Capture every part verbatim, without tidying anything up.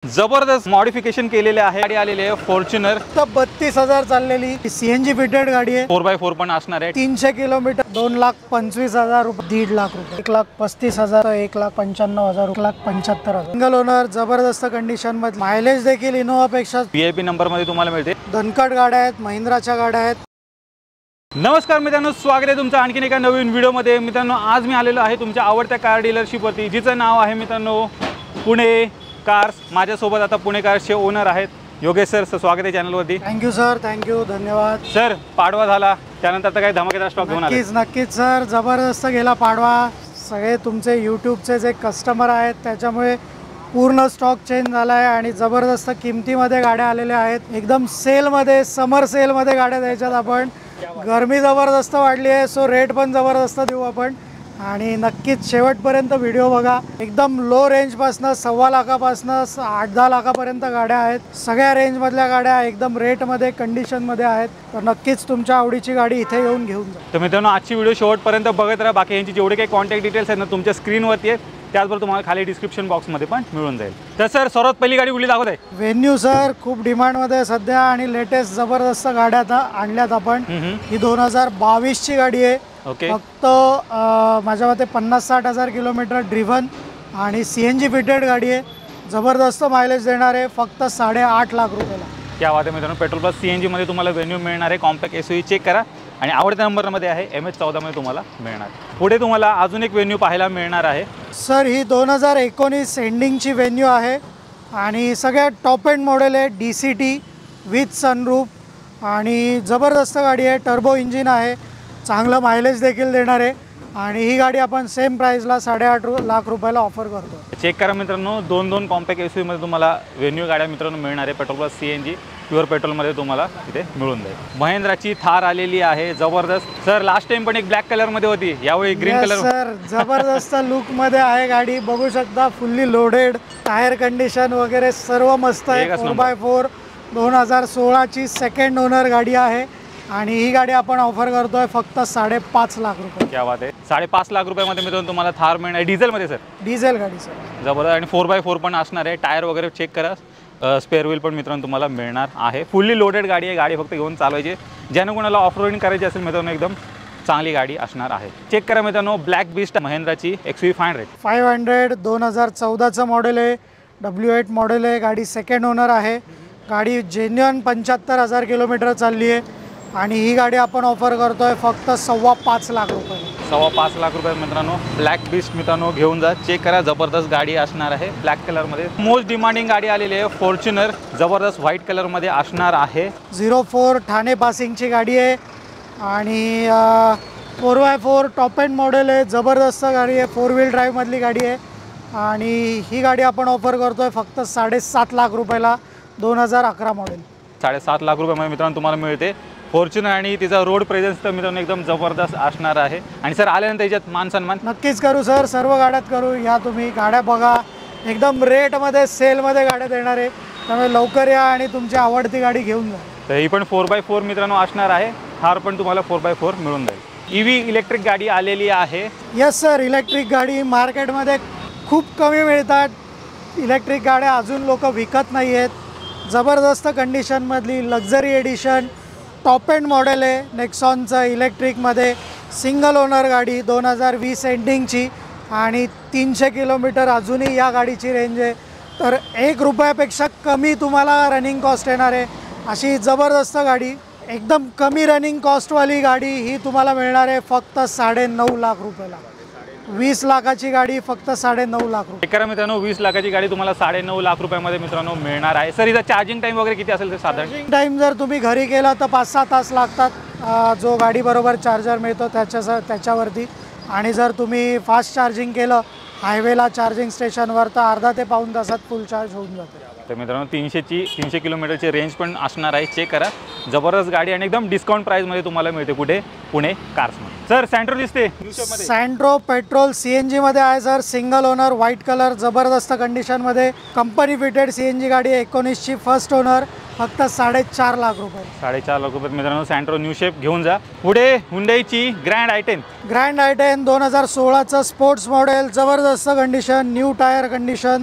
जबरदस्त मॉडिफिकेशन केलेले आहे। गाडी आलेली आहे फॉर्च्यूनर, तर बत्तीस हजार चाललेली सीएनजी फिटेड गाडी आहे। फोर बाय फोर पण असणार आहे। तीनशे किलोमीटर, दोन लाख पंचवीस हजार रुपये, दीड लाख रुपये, एक लाख पस्तीस हजार, एक लाख पंच्याण्णव हजार, एक लाख पंच्याहत्तर हजार। सिंगल ओनर, जबरदस्त कंडिशन मध्ये, मायलेज देखील इनोवा पेक्षा व्हीआयपी नंबर मध्ये तुम्हाला मिळते। दणकट गाड्या आहेत, महिंद्राच्या गाड्या आहेत। नमस्कार मित्रांनो, स्वागत आहे तुमचं आणखीन एका नवीन व्हिडिओमध्ये। मित्रांनो, आज मी आलेलो आहे तुमच्या आवडत्या कार डीलरशिपवरती, जिचं नाव आहे मित्रांनो पुणे कार्स। माझ्यासोबत आता पुणे कार्सचे ओनर आहेत योगेश सर। स्वागत आहे चॅनलवरती। थँक्यू सर, थँक्यू, धन्यवाद सर। पाडवा झाला, त्यानंतर आता काही धमाकेदार स्टॉक घेऊन आले? नक्कीच नक्कीच सर, जबरदस्त गेला पाडवा। सगळे तुमचे यूट्यूबचे जे कस्टमर आहेत त्याच्यामुळे पूर्ण स्टॉक चेंज झाला आहे आणि जबरदस्त किमतीमध्ये गाड्या आलेल्या आहेत। एकदम सेलमध्ये, समर सेलमध्ये गाड्या द्यायच्यात आपण। गरमी जबरदस्त वाढली आहे, सो रेट पण जबरदस्त देऊ आपण आणि नक्कीच शेवटपर्यंत व्हिडिओ बघा। एकदम लो रेंजपासनं सव्वा लाखापासनं आठ दहा लाखापर्यंत गाड्या आहेत। सगळ्या रेंजमधल्या गाड्या एकदम रेटमध्ये, कंडिशनमध्ये आहेत। तर नक्कीच तुमच्या आवडीची गाडी इथे येऊन घेऊन जा। तर मित्रांनो, आजची व्हिडिओ शेवटपर्यंत बघत राहा। बाकी यांची जेवढे काही कॉन्टॅक्ट डिटेल्स आहेत ना तुमच्या स्क्रीनवरती आहेत, त्याचबरोबर तुम्हाला खाली डिस्क्रिप्शन बॉक्समध्ये पण मिळून जाईल। तर सर, सर्वात पहिली गाडी कुठली दाखवत आहे? व्हेन्यू सर, खूप डिमांडमध्ये सध्या आणि लेटेस्ट जबरदस्त गाड्या आता आणल्यात आपण। ही दोन हजार बावीसची गाडी आहे। ओके। फक्त माझ्या मते पन्नास साठ हजार किलोमीटर ड्रिव्हन आणि सीएनजी फिटेड गाडी आहे। जबरदस्त मायलेज देणार आहे, फक्त साडेआठ लाख रुपयाला। क्या बात आहे मित्रांनो, पेट्रोल प्लस सीएनजी मध्ये तुम्हाला व्हेन्यू मिळणार आहे। कॉम्पॅक्ट एसयूव्ही चेक करा आणि आवडत्या नंबरमध्ये आहे एम एच चौदा मध्ये तुम्हाला मिळणार। पुढे तुम्हाला अजून एक व्हेन्यू पाहायला मिळणार आहे। सर, ही दोन हजार एकोणीस एंडिंगची व्हेन्यू आहे आणि सगळ्यात टॉप एंड मॉडेल आहे। D C T with sunroof आणि जबरदस्त गाडी आहे। टर्बो इंजिन आहे, चांगलं मायलेज देखील देणार आहे आणि ही गाडी आपण सेम प्राइसला साडेआठ लाख रुपयाला ऑफर करतो। चेक करा मित्रांनो, दोन दोन कॉम्पॅक्ट एसयूव्ही मध्ये तुम्हाला व्हेन्यू गाड्या मित्रांनो मिळणार आहे। पेट्रोल प्लस सीएनजी प्युअर पेट्रोलमध्ये तुम्हाला इथे मिळून जाईल। महिंद्राची थार आलेली आहे, जबरदस्त। सर, लास्ट टाइम पण एक ब्लॅक कलरमध्ये होती, यावेळी ग्रीन कलर। सर, जबरदस्त लुकमध्ये आहे गाडी, बघू शकता। फुल्ली लोडेड, टायर कंडिशन वगैरे सर्व मस्त आहे। फोर बाय फोर दोन हजार सोळाची सेकंड ओनर गाडी आहे आणि ही गाडी आपण ऑफर करतोय फक्त साडेपाच लाख रुपये। क्या बात आहे, साडेपाच लाख रुपयामध्ये मित्रांनो तुम्हाला थार मिळणार डिझेलमध्ये। सर, डिझेल गाडी सर, जबरदस्त। आणि फोर बाय फोर पण असणार आहे। टायर वगैरे चेक करा, स्पेअर व्हील पण मित्रांनो तुम्हाला मिळणार आहे। फुल्ली लोडेड गाडी आहे, गाडी फक्त घेऊन चालवायची। ज्याने कोणाला ऑफ रोडिंग करायची असेल मित्रांनो, एकदम चांगली गाडी असणार आहे। चेक करा मित्रांनो, ब्लॅक बीस्ट महिंद्राची X V five hundred five hundred दोन हजार चौदाचं मॉडेल आहे, डब्ल्यू एट मॉडेल आहे। गाडी सेकंड ओनर आहे। गाडी जेन्युअन पंच्याहत्तर हजार किलोमीटर चालली आहे आणि ही गाडी आपण ऑफर करतोय फक्त सव्वा पाच लाख रुपये। सव्वा पाच लाख रुपये मित्रांनो ब्लॅक बीस्ट मित्रांनो घेऊन जा। चेक करा, जबरदस्त गाडी असणार आहे ब्लॅक कलरमध्ये। मोस्ट डिमांडिंग गाडी आलेली आहे फॉर्च्यूनर, जबरदस्त व्हाईट कलरमध्ये असणार आहे। झिरो फोर ठाणे पासिंगची गाडी आहे आणि four by four top end model आहे। जबरदस्त गाडी आहे, फोर व्हील ड्राईव्हमधली गाडी आहे आणि ही गाडी आपण ऑफर करतोय फक्त साडेसात लाख रुपयाला, दोन हजार अकरा मॉडेल। साडेसात लाख रुपयामध्ये मित्रांनो तुम्हाला मिळते फॉर्च्यूनर आणि तिचा रोड प्रेझेन्स तर मित्रांनो एकदम जबरदस्त असणार आहे। आणि सर, आल्यानंतर याच्यात मान सन्मान नक्कीच करू सर, सर्व गाड्यात करू। या तुम्ही गाड्या बघा, एकदम रेटमध्ये सेलमध्ये गाड्या देणार आहे, त्यामुळे लवकर या आणि तुमची आवडती गाडी घेऊन जा। तर ही पण फोर बाय फोर मित्रांनो असणार आहे। थार पण तुम्हाला फोर बाय फोर मिळून जाईल। ई व्ही इलेक्ट्रिक गाडी आलेली आहे। यस सर, इलेक्ट्रिक गाडी मार्केटमध्ये खूप कमी मिळतात। इलेक्ट्रिक गाड्या अजून लोक विकत नाही आहेत। जबरदस्त कंडिशनमधली luxury edition top end model आहे नेक्सॉनचं इलेक्ट्रिकमध्ये। सिंगल ओनर गाडी, दोन हजार वीस एंडिंगची आणि तीनशे किलोमीटर अजूनही या गाडीची रेंज आहे। तर एक रुपयापेक्षा कमी तुम्हाला रनिंग कॉस्ट येणार आहे। अशी जबरदस्त गाडी, एकदम कमी रनिंग कॉस्टवाली गाडी ही तुम्हाला मिळणार आहे फक्त साडे नऊ लाख रुपयाला। वीस लाखाची गाडी फक्त साडे नऊ लाख रुपये। करा मित्रांनो, वीस लाखाची गाडी तुम्हाला साडे नऊ लाख रुपयामध्ये मित्रांनो मिळणार आहे। सर, हिचा चार्जिंग टाइम वगैरे किती असेल? साधारण चार्जिंग टाइम जर तुम्ही घरी केला तर पाच सहा तास लागतात, जो गाडी बरोबर चार्जर मिळतो त्याच्या त्याच्यावरती। आणि जर तुम्ही फास्ट चार्जिंग केलं हायवेला चार्जिंग स्टेशनवर तर अर्धा ते पाऊण तासात फुल चार्ज होऊन जाते। तर मित्रांनो, तीनशेची तीनशे किलोमीटरची रेंज पण असणार आहे। चेक करा, जबरदस्त गाडी आणि एकदम डिस्काउंट प्राइसमध्ये तुम्हाला मिळते कुठे? पुणे कार्समध्ये। सर, सँट्रो दिसते, सँट्रो पेट्रोल सीएनजी मध्ये आहे sir, single owner, white colour, जबरदस्त कंडिशनमध्ये, कंपनी फिटेड सीएनजी गाडी आहे। एकोणीसची फर्स्ट ओनर, फक्त साडेचार लाख रुपये। साडेचार लाख रुपये मित्रांनो सँट्रो न्यू शेप घेऊन जा। पुढे हुंडईची grand I ten grand I ten दोन हजार सोळाचं स्पोर्ट्स मॉडेल, जबरदस्त कंडिशन, न्यू टायर कंडिशन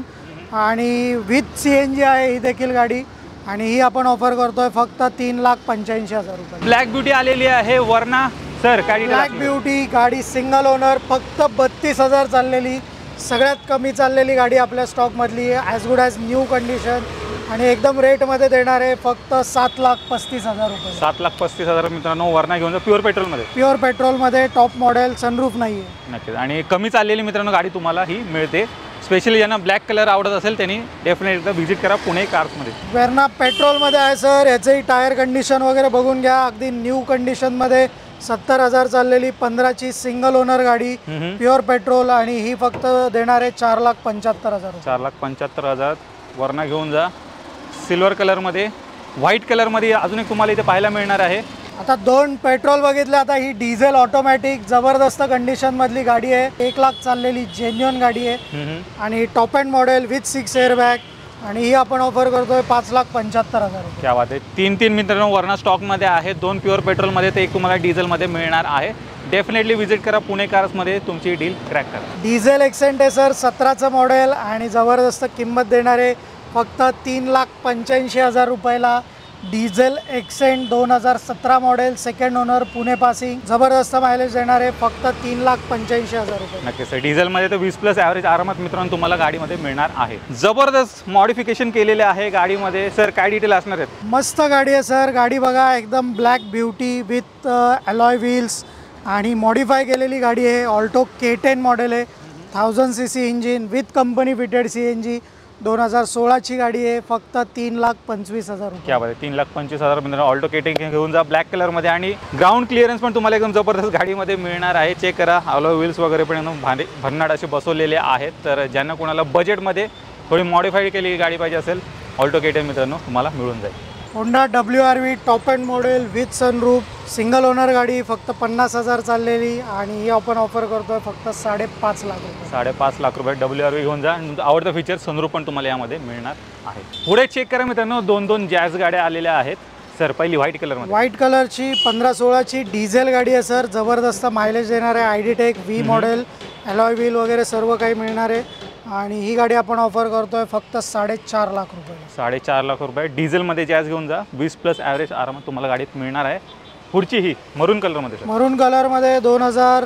आणि विथ सी एन जी आहे ही देखील गाडी आणि ही आपण ऑफर करतोय फक्त तीन लाख पंच्याऐंशी हजार रुपये. ब्लॅक ब्युटी आलेली आहे वरना सर काय ब्लॅक ब्युटी गाडी सिंगल ओनर फक्त बत्तीस हजार चाललेली, सगळ्यात कमी चाललेली गाडी आपल्या स्टॉकमधली आहे, as good as new condition आणि एकदम रेटमध्ये देणार आहे फक्त सात लाख पस्तीस हजार रुपये. सात लाख पस्तीस हजार मित्रांनो वरना घेऊन जा प्युअर पेट्रोलमध्ये. प्युअर पेट्रोलमध्ये टॉप मॉडेल, सनरूफ नाही आहे. नक्कीच आणि कमी चाललेली मित्रांनो गाडी तुम्हाला ही मिळते. स्पेशली ज्यांना ब्लॅक कलर आवडत असेल त्यांनी डेफिनेटली एकदा व्हिजिट करा पुणे कार्समध्ये. वेरना पेट्रोलमध्ये आहे सर, याचंही टायर कंडिशन वगैरे बघून घ्या, अगदी न्यू कंडिशनमध्ये सत्तर हजार चाललेली पंधराची सिंगल ओनर गाडी प्युअर पेट्रोल आणि ही फक्त देणार आहे चार लाख पंच्याहत्तर हजार. चार लाख पंच्याहत्तर हजार वरना घेऊन जा. सिल्वर कलरमध्ये, व्हाईट कलरमध्ये अजून एक तुम्हाला इथे पाहायला मिळणार आहे. आता दोन पेट्रोल बघितले, आता ही डिझेल ऑटोमॅटिक जबरदस्त कंडिशनमधली गाडी आहे, एक लाख चाललेली जेन्युअन गाडी आहे आणि top end model with six airbag आणि ही आपण ऑफर करतोय पाच लाख पंच्याहत्तर हजार. क्या बात आहे. तीन तीन मित्रांनो वरना स्टॉकमध्ये आहे, दोन प्युअर पेट्रोलमध्ये तर एक तुम्हाला डिझेलमध्ये मिळणार आहे. डेफिनेटली व्हिजिट करा पुणे कार्समध्ये, तुमची डील क्रॅक करा. डिझेल एक्सेंट आहे सर, सतराचं मॉडेल आणि जबरदस्त किंमत देणार आहे फक्त तीन लाख पंच्याऐंशी हजार रुपयाला. डिझेल एक्सेंट दोन हजार सतरा model, second owner, Pune passing, जबरदस्त मायलेज देणार आहे फक्त तीन लाख पंच्याऐंशी हजार रुपये. नक्कीच सर, डिझेलमध्ये तर वीस प्लस ॲव्हरेज आरामात मित्रांनो तुम्हाला गाडीमध्ये मिळणार आहे. जबरदस्त मॉडिफिकेशन केलेले आहे गाडीमध्ये. सर काय डिटेल असणार आहेत? मस्त गाडी आहे सर, गाडी बघा एकदम black beauty with alloy wheels आणि मॉडिफाय केलेली गाडी आहे. ऑल्टो के टेन मॉडेल आहे, thousand C C engine with company fitted C N G, दोन हजार सोळाची गाडी आहे फक्त तीन लाख पंचवीस हजार रुपये. क्या बात आहे. तीन लाख पंचवीस हजार मित्रांनो ऑल्टो के टेन घेऊन जा ब्लॅक कलरमध्ये आणि ग्राउंड क्लिअरन्स पण तुम्हाला एकदम जबरदस्त गाडीमध्ये मिळणार आहे. चेक करा, अलॉय व्हील्स वगैरे पण एकदम भांडे भन्नाट असे बसवलेले आहेत. तर ज्यांना कोणाला बजेटमध्ये थोडी मॉडिफाईड केलेली गाडी पाहिजे असेल ऑल्टो के टेन मित्रांनो तुम्हाला मिळून जाईल. Honda W R V top end model with sunroof, single owner गाडी फक्त पन्नास हजार चाललेली आणि ही आपण ऑफर करतोय फक्त साडेपाच लाख रुपये. साडेपाच लाख रुपये डब्ल्यू आर व्ही घेऊन जा. आवडतं फीचर सनरूफ पण तुम्हाला यामध्ये मिळणार आहे. पुढे चेक करा मित्रांनो, दोन दोन जॅझ गाड्या आलेल्या आहेत. सर पहिली व्हाईट कलरमध्ये, व्हाईट कलरची पंधरा सोळाची डिझेल गाडी आहे सर, जबरदस्त मायलेज देणार आहे. I D tech V model, alloy wheel वगैरे सर्व काही मिळणार आहे आणि ही गाडी आपण ऑफर करतोय फक्त साडेचार लाख रुपये. साडेचार लाख रुपये डिझेलमध्ये जॅझ घेऊन जा, वीस प्लस ॲव्हरेज आरामात तुम्हाला गाडीत मिळणार आहे. पुढची ही मरून कलरमध्ये, मरून कलरमध्ये दोन हजार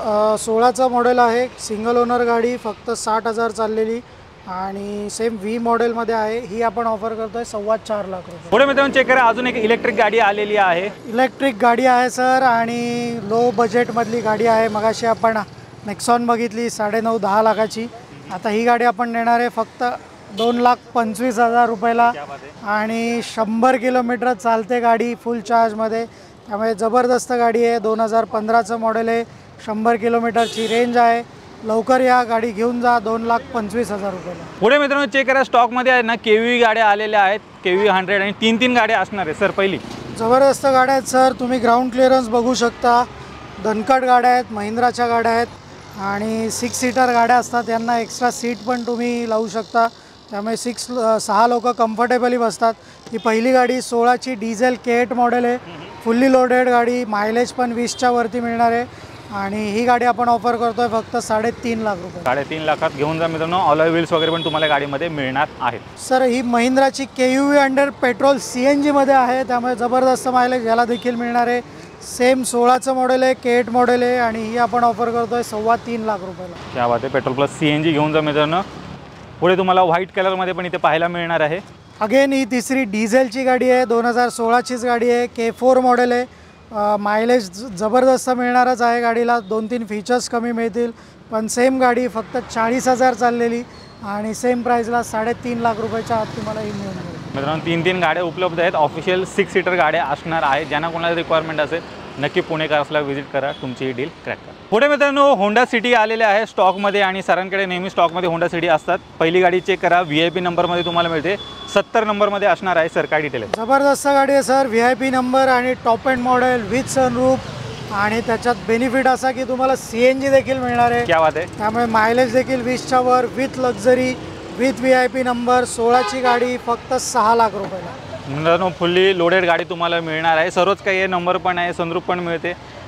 सोळाचं मॉडेल आहे, सिंगल ओनर गाडी फक्त साठ हजार चाललेली आणि सेम व्ही मॉडेलमध्ये आहे. ही आपण ऑफर करतोय सव्वा चार लाख रुपये. पुढे मित्रांनो चेक करा, अजून एक इलेक्ट्रिक गाडी आलेली आहे. इलेक्ट्रिक गाडी आहे सर आणि लो बजेटमधली गाडी आहे. मगाशी आपण नेक्सॉन बघितली साडेनऊ दहा लाखाची, आता ही गाडी आपण देणार आहे फक्त दोन लाख पंचवीस हजार रुपयाला आणि शंभर किलोमीटर चालते गाडी फुल चार्जमध्ये. त्यामुळे जबरदस्त गाडी आहे. दोन हजार पंधराचं मॉडेल आहे, शंभर किलोमीटरची रेंज आहे. लवकर या गाडी घेऊन जा, दोन लाख पंचवीस हजार रुपयाला. पुढे मित्रांनो चेक करा, स्टॉकमध्ये आहे ना केव्ही गाड्या आलेल्या आहेत, केव्ही हंड्रेड आणि तीन तीन गाड्या असणार आहे. सर पहिली जबरदस्त गाड्या आहेत सर, तुम्ही ग्राउंड क्लिअरन्स बघू शकता. दणकट गाड्या आहेत, महिंद्राच्या गाड्या आहेत आणि सिक्स सीटर गाड्या असतात, यांना एक्स्ट्रा सीट पण तुम्ही लावू शकता. त्यामुळे सिक्स सहा लोक कम्फर्टेबली बसतात. ही पहिली गाडी सोळाची डिझेल के एट मॉडेल आहे, फुल्ली लोडेड गाडी, मायलेज पण वीसच्या वरती मिळणार आहे आणि ही गाडी आपण ऑफर करतोय फक्त साडेतीन लाख रुपये. साडेतीन लाखात घेऊन जा मित्रांनो. अलॉय व्हील्स वगैरे पण तुम्हाला गाडीमध्ये मिळणार आहेत. सर ही महिंद्राची K U V under petrol C N जीमध्ये आहे, त्यामुळे जबरदस्त मायलेज याला देखील मिळणार आहे. सेम सोळाचं मॉडेल आहे, के एट मॉडेल आहे आणि ही आपण ऑफर करतोय सव्वा तीन लाख रुपयाला. क्या बात आहे. Petrol plus C N G घेऊन जा मित्रांनो. पुढे तुम्हाला व्हाईट कलरमध्ये पण इथे पाहायला मिळणार आहे. अगेन ही तिसरी डिझेलची गाडी आहे, दोन हजार सोळाचीच गाडी आहे, के फोर मॉडेल आहे. मायलेज जबरदस्त मिळणारच आहे गाडीला, दोन तीन फीचर्स कमी मिळतील पण सेम गाडी फक्त चाळीस हजार चाललेली आणि सेम प्राईसला साडेतीन लाख रुपयाच्या आत तुम्हाला ही मिळून जाईल. मित्रांनो तीन तीन गाड्या उपलब्ध आहेत. ऑफिशियल सिक्स सीटर गाड्या असणार आहेत. ज्यांना कोणाला रिक्वायरमेंट असेल नक्की पुणे कार्सला व्हिजिट करा, तुमची ही डील क्रॅक करा. पुढे मित्रांनो होंडा सिटी आलेले आहे स्टॉकमध्ये आणि सरांकडे नेहमी स्टॉकमध्ये होंडा सिटी असतात. पहिली गाडी चेक करा, व्ही आय पी नंबरमध्ये तुम्हाला मिळते, सत्तर नंबरमध्ये असणार आहे. सर काय डिटेल आहे? जबरदस्त गाडी आहे sir, V I P number आणि top end model with sunroof आणि त्याच्यात बेनिफिट असा की तुम्हाला सी एन जी देखील मिळणार आहे. क्या बात आहे. त्यामुळे मायलेज देखील वीसच्या वर with luxury with V I P number. सोळाची गाडी फक्त सहा लाख रुपयाला. मित्रांनो फुल्ली लोडेड गाडी तुम्हाला मिळणार आहे. सर्वच काही आहे, नंबर पण आहे, सनरूफ पण मिळते.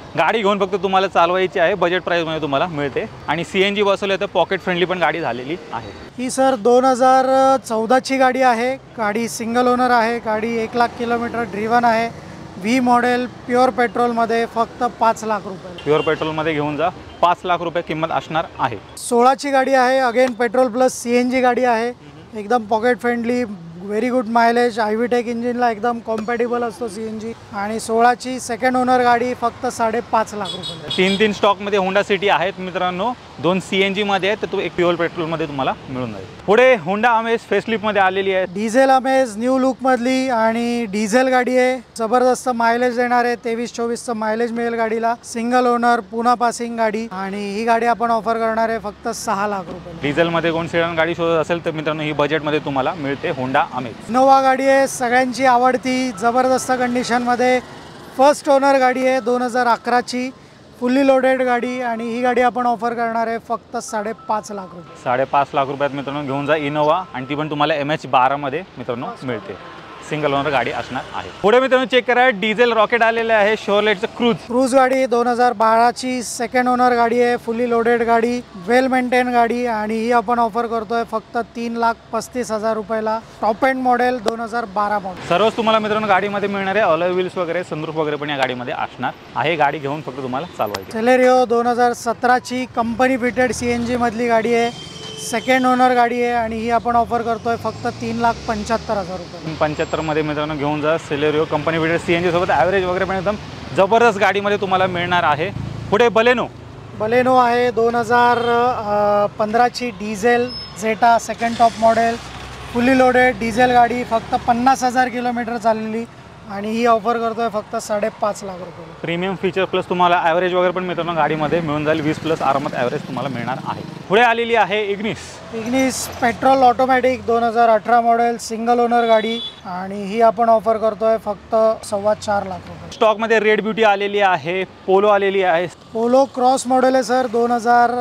गाडी घेऊन फक्त तुम्हाला चालवायची आहे, बजेट प्राईसमध्ये तुम्हाला मिळते आणि सी एन जी बसवलं तर पॉकेट फ्रेंडली पण गाडी झालेली आहे। ही सर दोन हजार चौदाची गाडी आहे। गाडी सिंगल ओनर आहे। गाडी एक लाख किलोमीटर ड्रिव्हन आहे। व्ही मॉडेल प्युअर पेट्रोलमध्ये फक्त पाच लाख रुपये। प्युअर पेट्रोलमध्ये घेऊन जा, पाच लाख रुपये किंमत असणार आहे। सोळाची गाडी आहे। Again petrol plus C N G गाडी आहे। एकदम pocket friendly, very good mileage, I V tech इंजिनला एकदम कॉम्पॅटेबल असतो सी एन जी। आणि सोळाची सेकंड ओनर गाडी फक्त साडेपाच लाख रुपये। तीन तीन स्टॉकमध्ये होंडा सिटी आहेत मित्रांनो, दोन सी एन जीमध्ये आहेत, तर तो एक प्युअर पेट्रोलमध्ये तुम्हाला मिळून जाईल। पुढे होंडा अमेज फेसलिफ्टमध्ये आलेली आहे। डिझेल अमेज न्यू लुकमधली आणि डिझेल गाडी आहे। जबरदस्त मायलेज देणार आहे, तेवीस चोवीसचं मायलेज मिळेल गाडीला। सिंगल ओनर पुन्हा पासिंग गाडी आणि ही गाडी आपण ऑफर करणार आहे फक्त सहा लाख रुपये। डिझेलमध्ये कोण सेडान गाडी शोधत असेल तर मित्रांनो ही बजेटमध्ये तुम्हाला मिळते होंडा अमेज। इनोवा गाडी आहे, सगळ्यांची आवडती, जबरदस्त कंडिशनमध्ये फर्स्ट ओनर गाडी आहे। दोन हजार अकराची फुल्ली लोडेड गाडी आणि ही गाडी आपण ऑफर करणार आहे फक्त साडेपाच लाख रुपये। साडेपाच लाख रुपयात मित्रांनो घेऊन जा इनोवा आणि ती पण तुम्हाला एम एच बारामध्ये मित्रांनो मिळते। सिंगल ओनर गाडी असणार आहे। पुढे मित्रांनो चेक करा, डिझेल रॉकेट आलेले आहे, शेव्हरलेटचं क्रूज। क्रूज गाडी दोन हजार बाराची सेकंड ओनर गाडी आहे, फुल्ली लोडेड गाडी, वेल मेंटेन गाडी आणि ही आपण ऑफर करतोय फक्त तीन लाख पस्तीस हजार रुपयाला। टॉप एंड मॉडेल दोन हजार बारा मॉडेल। सर्वच तुम्हाला मित्रांनो गाडीमध्ये मिळणार आहे। अलॉय व्हील्स वगैरे, सनरूफ वगैरे पण या गाडीमध्ये असणार आहे। गाडी घेऊन फक्त तुम्हाला चालवायची। सेलेरिओ दोन हजार सतराची company fitted C N G मधली गाडी आहे, सेकंड ओनर गाडी आहे आणि ही आपण ऑफर करतोय फक्त तीन लाख पंच्याहत्तर हजार रुपये। पंच्याहत्तरमध्ये मित्रांनो घेऊन जा Celerio company fitted C N G सोबत ॲव्हरेज वगैरे पण एकदम जबरदस्त गाडीमध्ये तुम्हाला मिळणार आहे। पुढे बलेनो बलेनो आहे, दोन हजार पंधराची diesel Zeta second top model, fully loaded diesel गाडी, फक्त पन्नास हजार किलोमीटर चाललेली आणि ही ऑफर करतोय फक्त साडेपाच लाख रुपये। प्रीमियम फीचर प्लस तुम्हाला ॲव्हरेज वगैरे पण मित्रांनो गाडीमध्ये मिळून जाईल। वीस प्लस आरामात ॲव्हरेज तुम्हाला मिळणार आहे। पुढे आलेली आहे इग्निस। इग्निस पेट्रोल ऑटोमॅटिक दोन हजार अठरा मॉडेल, सिंगल ओनर गाडी आणि ही आपण ऑफर करतोय फक्त सव्वा चार लाख रुपये। स्टॉकमध्ये रेड ब्युटी आलेली आहे, पोलो आलेली आहे। पोलो क्रॉस मॉडेल आहे सर, दोन हजार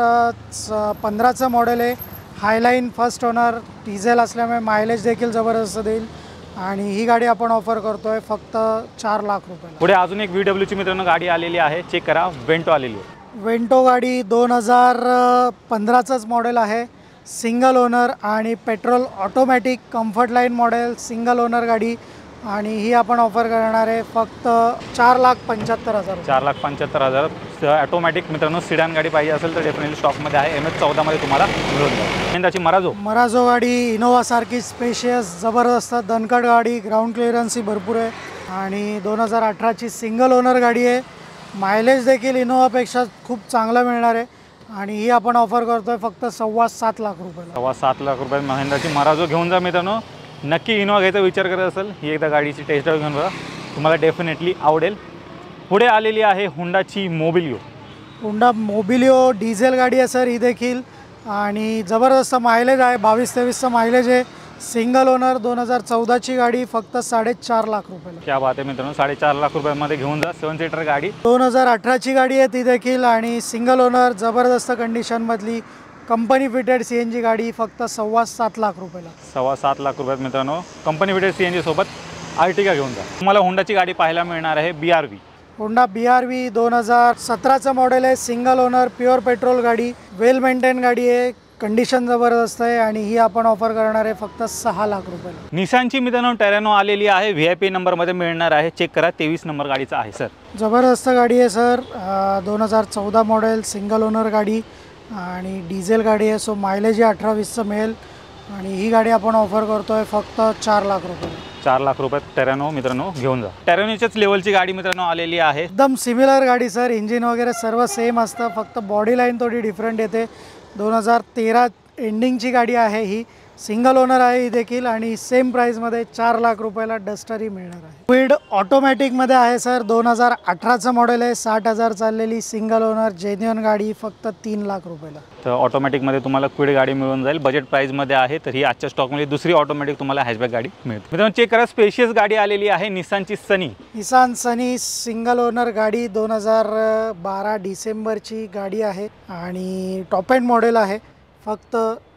पंधराचं मॉडेल आहे। हायलाईन फर्स्ट ओनर, डिझेल असल्यामुळे मायलेज देखील जबरदस्त देईल आणि ही गाडी आपण ऑफर करतोय फक्त चार लाख रुपये। पुढे अजून एक व्ही डब्ल्यूची मित्रांनो गाडी आलेली आहे, चेक करा, वेंटो आलेली आहे। वेंटो गाडी दोन हजार पंधराचंच मॉडेल आहे, सिंगल ओनर आणि petrol automatic comfort line model, single owner गाडी आणि ही आपण ऑफर करणार आहे फक्त चार लाख पंच्याहत्तर हजार चार लाख पंच्याहत्तर हजार ऑटोमॅटिक मित्रांनो सिडान गाडी पाहिजे असेल तर डेफिनेटली स्टॉकमध्ये आहे। एम एच चौदामध्ये तुम्हाला मिळून जाईल। महिंद्राची मराझो मराझो गाडी इनोवासारखी स्पेशियस जबरदस्त दणकट गाडी, ग्राउंड क्लिअरन्सही भरपूर आहे आणि दोन हजार अठराची सिंगल ओनर गाडी आहे। मायलेज देखील इनोवापेक्षा खूप चांगला मिळणार आहे आणि ही आपण ऑफर करतोय फक्त सव्वा सात लाख रुपये। सव्वा सात लाख रुपये महिंद्राची मराझो घेऊन जा मित्रांनो। नक्की इनोवा घ्यायचा विचार करत असेल ही एकदा गाडीची टेस्ट ड्राईव्ह घेऊन बघा, तुम्हाला डेफिनेटली आवडेल। पुढे आलेली आहे होंडाची मोबिलिओ। होंडा मोबिलिओ डिझेल गाडी आहे सर ही देखील आणि जबरदस्त मायलेज आहे, बावीस तेवीसचं मायलेज आहे। सिंगल ओनर दोन हजार चौदाची गाडी फक्त साडेचार लाख रुपये। क्या बात आहे मित्रांनो, साडेचार लाख रुपयामध्ये घेऊन जा सेवन सीटर गाडी। दोन हजार अठराची गाडी आहे ती देखील आणि सिंगल ओनर जबरदस्त कंडिशनमधली company fitted C N G गाडी फक्त सव्वा सात लाख रुपयाला। सव्वा सात लाख रुपयात मित्रांनो company fitted C N G सोबत आर्टिगा घेऊन जा। तुम्हाला होंडाची गाडी पाहायला मिळणार आहे B R V. Honda B R V दोन हजार सतराचं मॉडेल आहे, सिंगल ओनर प्युअर पेट्रोल गाडी, वेल मेंटेन गाडी आहे, कंडिशन जबरदस्त आहे आणि ही आपण ऑफर करणार आहे फक्त सहा लाख रुपयाला। निसानची मित्रांनो टेरेनो आलेली आहे, व्ही आय पी नंबरमध्ये मिळणार आहे, चेक करा, तेवीस नंबर गाडीचा आहे सर। जबरदस्त गाडी आहे सर, दोन हजार चौदा मॉडेल, सिंगल ओनर गाडी आणि डिझेल गाडी आहे, सो मायलेज अठरा वीसचं मिळेल आणि ही गाडी आपण ऑफर करतोय फक्त चार लाख रुपये। चार लाख रुपयात टेरेनो मित्रांनो घेऊन जा। टेरेनोच्याच लेवलची गाडी मित्रांनो आलेली आहे, एकदम सिमिलर गाडी सर, इंजिन वगैरे सर्व सेम असतं, फक्त बॉडी लाईन थोडी डिफरंट येते। दोन हजार तेरा एंडिंगची गाडी आहे ही, सिंगल ओनर आहे ही देखील आणि सेम प्राईसमध्ये चार लाख रुपयाला डस्टरही मिळणार आहे। क्विड ऑटोमॅटिकमध्ये आहे सर, दोन हजार अठराचं मॉडेल आहे, साठ हजार चाललेली, सिंगल ओनर जेन्युअन गाडी फक्त तीन लाख रुपयाला। तर ऑटोमॅटिकमध्ये तुम्हाला क्विड गाडी मिळून जाईल, बजेट प्राईसमध्ये आहे। तर ही आजच्या स्टॉकमध्ये दुसरी ऑटोमॅटिक तुम्हाला हॅशबॅक गाडी मिळते। मित्रांनो चेक करा, स्पेशियस गाडी आलेली आहे निसानची Sunny. Nissan Sunny single owner गाडी दोन हजार बारा डिसेंबरची गाडी आहे आणि टॉप एंड मॉडेल आहे, फक्त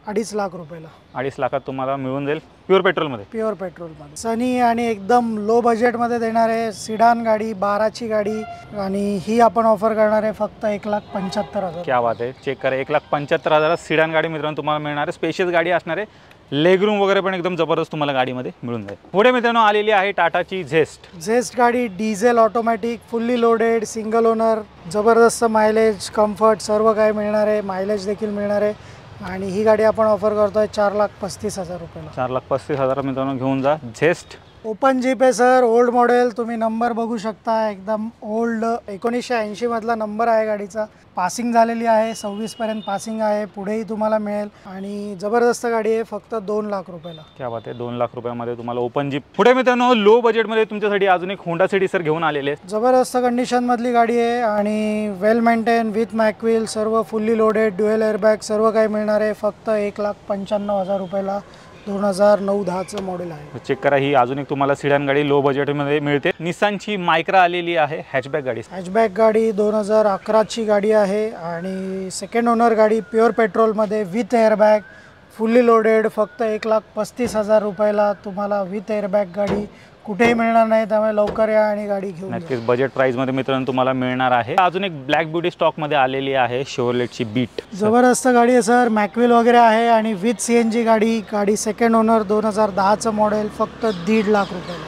अडीच लाख रुपयाला. अडीच लाखात तुम्हाला मिळून जाईल प्युअर पेट्रोलमध्ये. प्युअर पेट्रोलमध्ये सनी आणि एकदम लो बजेटमध्ये देणार आहे सिडान गाडी, बाराची गाडी आणि ही आपण ऑफर करणार आहे फक्त एक लाख पंच्याहत्तर हजार. क्या बात आहे. चेक करा, एक लाख पंच्याहत्तर हजारात सिडान गाडी मित्रांनो तुम्हाला मिळणार आहे. स्पेशियस गाडी असणार आहे. लेग रूम वगैरे पण एकदम जबरदस्त तुम्हाला गाडीमध्ये मिळून जाईल. पुढे मित्रांनो आलेली आहे टाटाची झेस्ट. झेस्ट गाडी diesel automatic fully loaded single owner, जबरदस्त मायलेज कम्फर्ट सर्व काही मिळणार आहे. मायलेज देखील मिळणार आहे आणि ही गाडी आपण ऑफर करतोय चार लाख पस्तीस हजार रुपयाला. चार लाख पस्तीस हजार मित्रांनो घेऊन जा झेस्ट. ओपन जीप आहे सर, ओल्ड मॉडेल. तुम्ही नंबर बघू शकता, एकदम ओल्ड एकोणीसशे ऐंशी मधला नंबर आहे गाडीचा. पासिंग झालेली आहे, सव्वीस पर्यंत पासिंग आहे. पुढेही तुम्हाला मिळेल आणि जबरदस्त गाडी आहे फक्त दोन लाख रुपयाला. क्या बात आहे. दोन लाख रुपयामध्ये तुम्हाला ओपन जीप. पुढे मित्रांनो लो बजेटमध्ये तुमच्यासाठी अजून एक होंडा सिटी सर घेऊन आलेले आहे. जबरदस्त कंडिशन मधली गाडी आहे आणि वेल मेंटेन विथ मॅकव्हील, सर्व फुल्ली लोडेड, ड्युएल एअरबॅग सर्व काही मिळणार आहे फक्त एक लाख पंच्याण्णव हजार रुपयाला. दोन हजार नऊ दहाचं मॉडेल आहे. चेक करा, ही अजून एक तुम्हाला सिडान गाडी लो बजेटमध्ये मिळते. निसानची मायक्रा आलेली आहे हॅचबॅक गाडी. हॅचबॅक गाडी दोन हजार अकराची गाडी आहे आणि सेकंड ओनर गाडी प्युअर पेट्रोलमध्ये विथ एअरबॅग फुल्ली लोडेड फक्त एक लाख पस्तीस हजार रुपयाला तुम्हाला विथ एअरबॅग गाडी कुठेही मिळणार नाही. त्यामुळे लवकर या आणि गाडी घेऊन. नक्कीच बजेट प्राइसमध्ये मित्रांनो तुम्हाला मिळणार आहे. अजून एक ब्लॅक ब्युटी स्टॉकमध्ये आलेली आहे शेव्हरलेटची बीट. जबरदस्त गाडी आहे सर, मॅकव्हील वगैरे आहे आणि विथ सी एन जी गाडी. गाडी सेकंड ओनर दोन हजार दहाचं मॉडेल फक्त दीड लाख रुपयाला.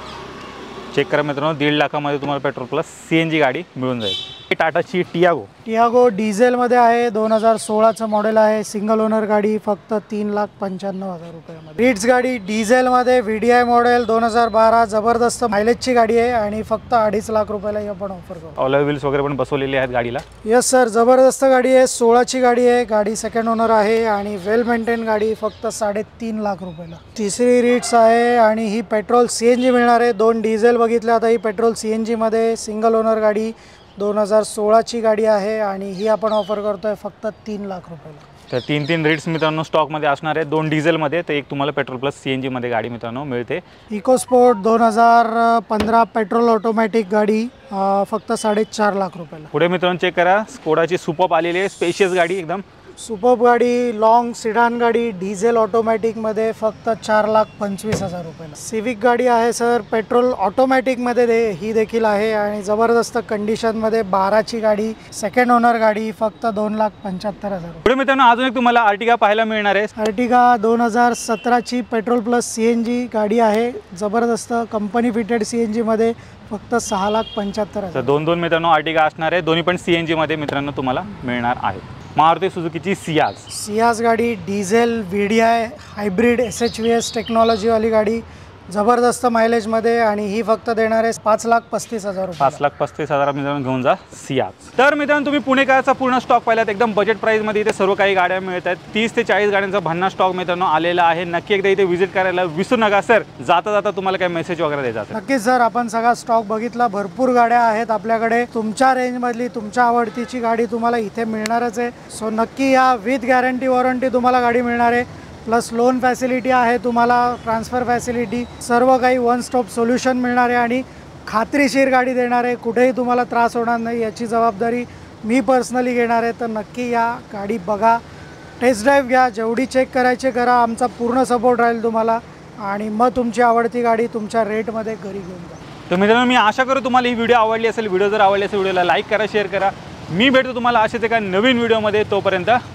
चेक करा मित्रांनो, दीड लाखामध्ये तुम्हाला petrol plus C N G गाडी मिळून जाईल. टाटाची टियागो. टियागो डिझेलमध्ये आहे, दोन हजार सोळाचं मॉडेल आहे. सिंगल ओनर गाडी फक्त तीन लाख पंच्याण्णव हजार रुपयामध्ये. रिट्स गाडी डिझेलमध्ये व्ही डी आय मॉडेल दोन हजार बारा, जबरदस्त मायलेजची गाडी आहे आणि फक्त अडीच लाख रुपयाला ही आपण ऑफर करतो. ऑलॉय व्हील्स वगैरे पण बसवलेले आहेत गाडीला. यस सर, जबरदस्त गाडी आहे. सोळाची गाडी आहे, गाडी सेकंड ओनर आहे आणि वेल मेंटेन गाडी फक्त साडेतीन लाख रुपयाला. तिसरी रिट्स आहे आणि ही पेट्रोल सी एन जी मिळणार आहे. दोन डिझेल बघितले, आता ही पेट्रोल सी एन जीमध्ये सिंगल ओनर गाडी दोन हजार सोळाची गाडी आहे आणि ही आपण ऑफर करतोय फक्त तीन लाख रुपयाला. तर तीन तीन रेट्स मित्रांनो स्टॉकमध्ये असणार आहे. दोन डिझेलमध्ये तर एक तुम्हाला पेट्रोल प्लस सी एन जीमध्ये गाडी मित्रांनो मिळते. इकोस्पोर्ट दोन हजार पंधरा पेट्रोल ऑटोमॅटिक गाडी फक्त साडेचार लाख रुपयाला. पुढे मित्रांनो चेक करा, स्कोडाची सुपर आलेली आहे. स्पेशियस गाडी, एकदम सुपर गाडी, लॉंग सिडान गाडी डिझेल ऑटोमॅटिकमध्ये फक्त चार लाख पंचवीस हजार रुपयाला. सिविक गाडी आहे सर, पेट्रोल ऑटोमॅटिकमध्ये दे ही देखील आहे आणि जबरदस्त कंडिशनमध्ये बाराची गाडी, सेकंड ओनर गाडी फक्त दोन लाख पंच्याहत्तर हजार. पुढे मित्रांनो अजून एक तुम्हाला आर्टिगा पाहायला मिळणार आहे. आर्टिगा दोन हजार सतराची petrol plus C N G गाडी आहे. जबरदस्त कंपनी फिटेड सी एन जीमध्ये फक्त सहा लाख पंच्याहत्तर हजार. दोन दोन मित्रांनो आर्टिगा असणार आहे, दोन्ही पण सी एन जीमध्ये मित्रांनो तुम्हाला मिळणार आहे. मारुती सुझुकीची सियाज. सियाज गाडी diesel V D I hybrid S H V S टेक्नॉलॉजीवाली गाडी, जबरदस्त मायलेजमध्ये आणि ही फक्त देणार आहे पाच लाख पस्तीस हजार रुपये. पाच लाख पस्तीस हजार मित्रांनो घेऊन जा सियाज. तर मित्रांनो तुम्ही पुणेकरचा पूर्ण स्टॉक पाहिलात. एकदम बजेट प्राईसमध्ये इथे सर्व काही गाड्या मिळत आहेत. तीस ते चाळीस गाड्यांचा भन्ना स्टॉक मित्रांनो आलेला आहे. नक्की एकदा इथे व्हिजिट करायला विसरू नका. सर जाता जाता तुम्हाला काही मेसेज वगैरे द्यायचा असेल? नक्कीच सर, आपण सगळा स्टॉक बघितला. भरपूर गाड्या आहेत आपल्याकडे. तुमच्या रेंजमधली तुमच्या आवडतीची गाडी तुम्हाला इथे मिळणारच आहे. सो नक्की या. विथ गॅरंटी वॉरंटी तुम्हाला गाडी मिळणार आहे. प्लस लोन फॅसिलिटी आहे तुम्हाला, ट्रान्सफर फॅसिलिटी, सर्व काही वन स्टॉप सोल्युशन मिळणार आहे आणि खात्रीशीर गाडी देणार आहे. कुठेही तुम्हाला त्रास होणार नाही याची जबाबदारी मी पर्सनली घेणार आहे. तर नक्की या, गाडी बघा, टेस्ट ड्राईव्ह घ्या, जेवढी चेक करायची करा. आमचा पूर्ण सपोर्ट राहील तुम्हाला आणि मग तुमची आवडती गाडी तुमच्या रेटमध्ये घरी घेऊन जा. तर मित्रांनो मी आशा करू तुम्हाला ही व्हिडिओ आवडली असेल. व्हिडिओ जर आवडली असेल व्हिडिओला लाईक करा, शेअर करा. मी भेटतो तुम्हाला असेच एका नवीन व्हिडिओमध्ये. तोपर्यंत